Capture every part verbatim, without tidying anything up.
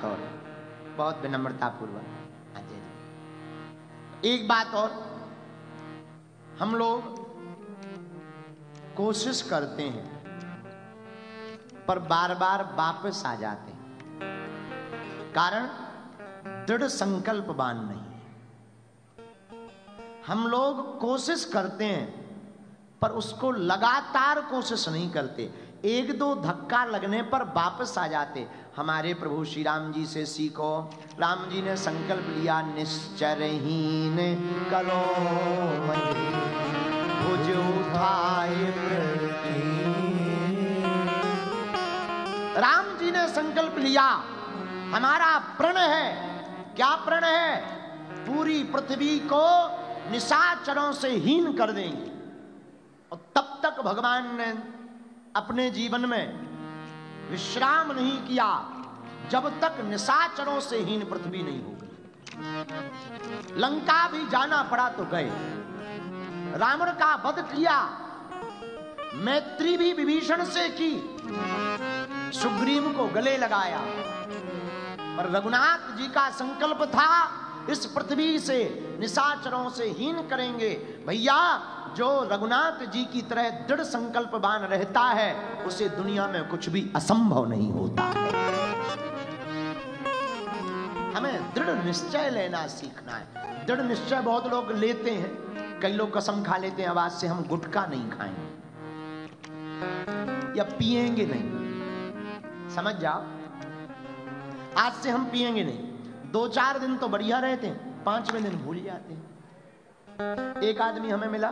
बात और, बहुत विनम्रता पूर्वक। अजय जी, एक बात और, हम लोग कोशिश करते हैं पर बार बार वापस आ जाते हैं, कारण दृढ़ संकल्पवान नहीं है। हम लोग कोशिश करते हैं पर उसको लगातार कोशिश नहीं करते, एक दो धक्का लगने पर वापस आ जाते। हमारे प्रभु श्री राम जी से सीखो, राम जी ने संकल्प लिया, निश्चरहीन करो भुज उठाए पृथ्वी। राम जी ने संकल्प लिया, हमारा प्रण है, क्या प्रण है? पूरी पृथ्वी को निशाचरों से हीन कर देंगे। और तब तक भगवान ने अपने जीवन में विश्राम नहीं किया जब तक निशाचरों से हीन पृथ्वी नहीं हो गई। लंका भी जाना पड़ा तो गए, रावण का वध किया, मैत्री भी विभीषण से की, सुग्रीव को गले लगाया, पर रघुनाथ जी का संकल्प था इस पृथ्वी से निशाचरों से हीन करेंगे। भैया, जो रघुनाथ जी की तरह दृढ़ संकल्पवान रहता है उसे दुनिया में कुछ भी असंभव नहीं होता है। हमें दृढ़ निश्चय लेना सीखना है। दृढ़ निश्चय बहुत लोग लेते हैं, कई लोग कसम खा लेते हैं अब आज से हम गुटखा नहीं खाएंगे या पिएंगे नहीं। समझ जाओ, आज से हम पिएंगे नहीं। दो चार दिन तो बढ़िया रहते हैं, पांचवें दिन भूल जाते हैं। एक आदमी हमें मिला,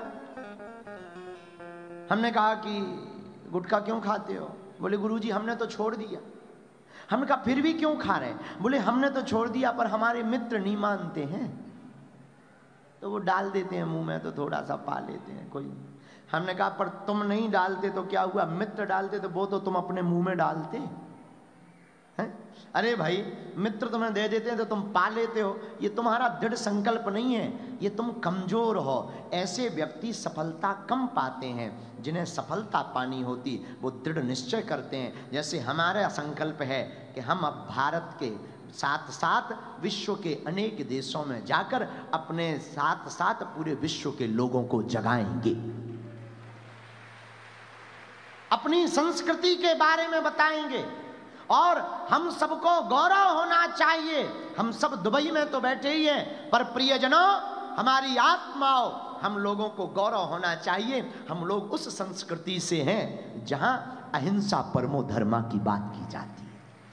हमने कहा कि गुटखा क्यों खाते हो? बोले गुरुजी हमने तो छोड़ दिया। हमने कहा फिर भी क्यों खा रहे? बोले हमने तो छोड़ दिया पर हमारे मित्र नहीं मानते हैं, तो वो डाल देते हैं मुंह में, तो थोड़ा सा पा लेते हैं कोई। हमने कहा पर तुम नहीं डालते तो क्या हुआ? मित्र डालते तो वो तो तुम अपने मुंह में डालते हैं। अरे भाई, मित्र तुम्हें दे देते हैं तो तुम पा लेते हो, ये तुम्हारा दृढ़ संकल्प नहीं है, ये तुम कमजोर हो। ऐसे व्यक्ति सफलता कम पाते हैं, जिन्हें सफलता पानी होती वो दृढ़ निश्चय करते हैं। जैसे हमारा संकल्प है कि हम अब भारत के साथ साथ विश्व के अनेक देशों में जाकर अपने साथ साथ पूरे विश्व के लोगों को जगाएंगे, अपनी संस्कृति के बारे में बताएंगे और हम सबको गौरव होना चाहिए। हम सब दुबई में तो बैठे ही हैं, पर प्रियजनों, हमारी आत्माओं, हम लोगों को गौरव होना चाहिए। हम लोग उस संस्कृति से हैं जहां अहिंसा परमो धर्मा की बात की जाती है।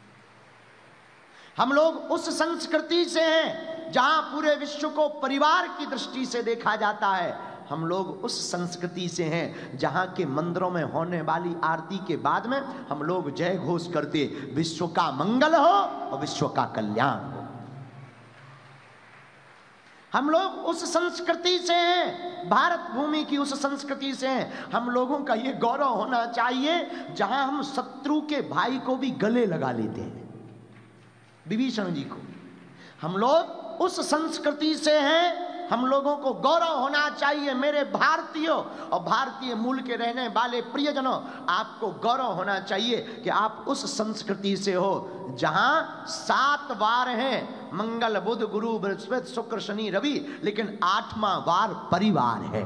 हम लोग उस संस्कृति से हैं जहां पूरे विश्व को परिवार की दृष्टि से देखा जाता है। हम लोग उस संस्कृति से हैं जहां के मंदिरों में होने वाली आरती के बाद में हम लोग जय घोष करते, विश्व का मंगल हो और विश्व का कल्याण हो। हम लोग उस संस्कृति से हैं, भारत भूमि की उस संस्कृति से हैं। हम लोगों का ये गौरव होना चाहिए जहां हम शत्रु के भाई को भी गले लगा लेते हैं, विभीषण जी को। हम लोग उस संस्कृति से हैं, हम लोगों को गौरव होना चाहिए। मेरे भारतीयों और भारतीय मूल के रहने वाले प्रियजनों, आपको गौरव होना चाहिए कि आप उस संस्कृति से हो जहां सात वार हैं, मंगल बुध गुरु बृहस्पति शुक्र शनि रवि, लेकिन आठवां वार परिवार है।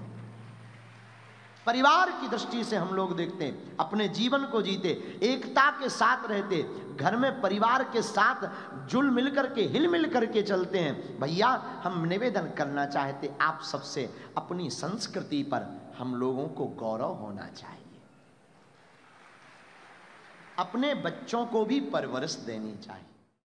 परिवार की दृष्टि से हम लोग देखते हैं, अपने जीवन को जीते, एकता के साथ रहते, घर में परिवार के साथ जुल मिल करके हिल मिल करके चलते हैं। भैया, हम निवेदन करना चाहते आप सबसे, अपनी संस्कृति पर हम लोगों को गौरव होना चाहिए। अपने बच्चों को भी परवरिश देनी चाहिए।